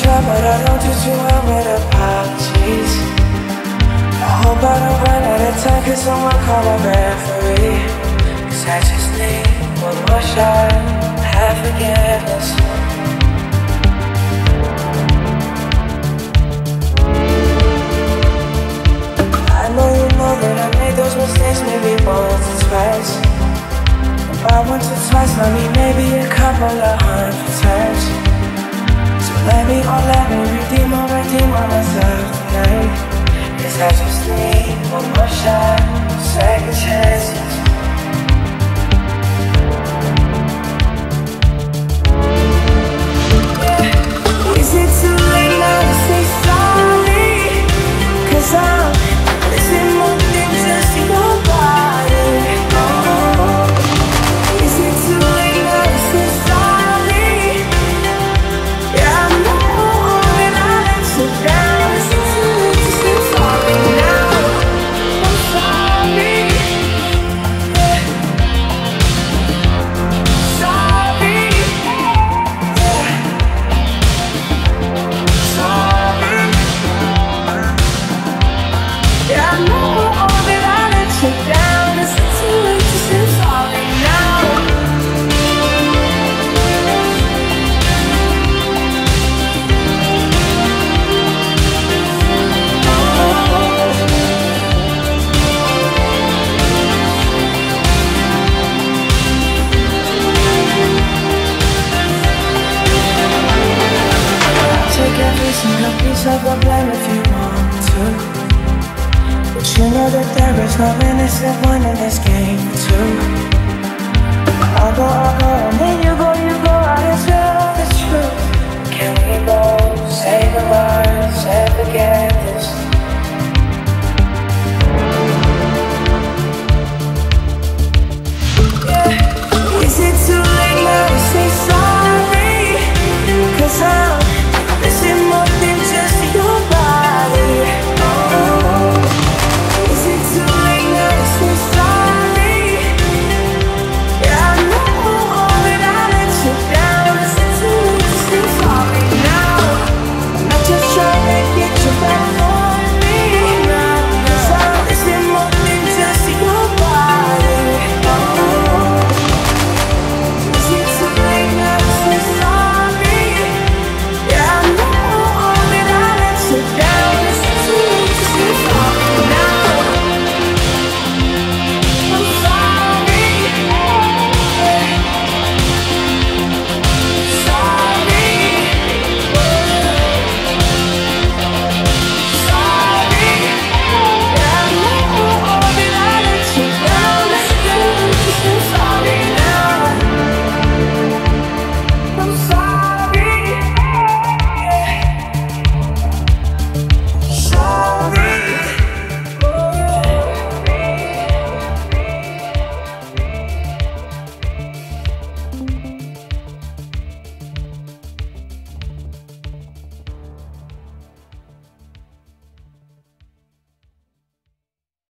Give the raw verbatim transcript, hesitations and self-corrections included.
try, but I don't do too well with apologies. I hope I don't run out of time, cause someone call a referee. Cause I just need one more shot, have forgiveness. I know you know that I made those mistakes maybe once or twice. By once or twice, I mean maybe a couple of hundred times. So let me, oh let me redeem or redeem on myself tonight. Cause I just need one more shot, second chances. Yeah. Is it too late now to say sorry? Cause I'm missing more than just your body. Oh. Is it too late now to say sorry? Yeah, I know that I let you down. Is it too late to say sorry now? I'm sorry. Yeah. Sorry. Yeah. Sorry. Yeah, I know that I let you down. Is it too late to say sorry now? Take every single piece of the blame if you want to, but you know that there is no innocent one in this game too. I'll go, I'll go, and then you